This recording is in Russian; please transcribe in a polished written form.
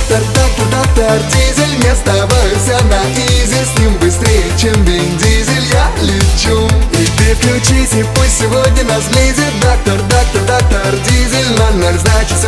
доктор, доктор, доктор Дизель, не оставайся на изи, с ним быстрее, чем Вин Дизель я лечу. И ты включись, и пусть сегодня нас близит доктор, доктор, доктор Дизель, 00, значит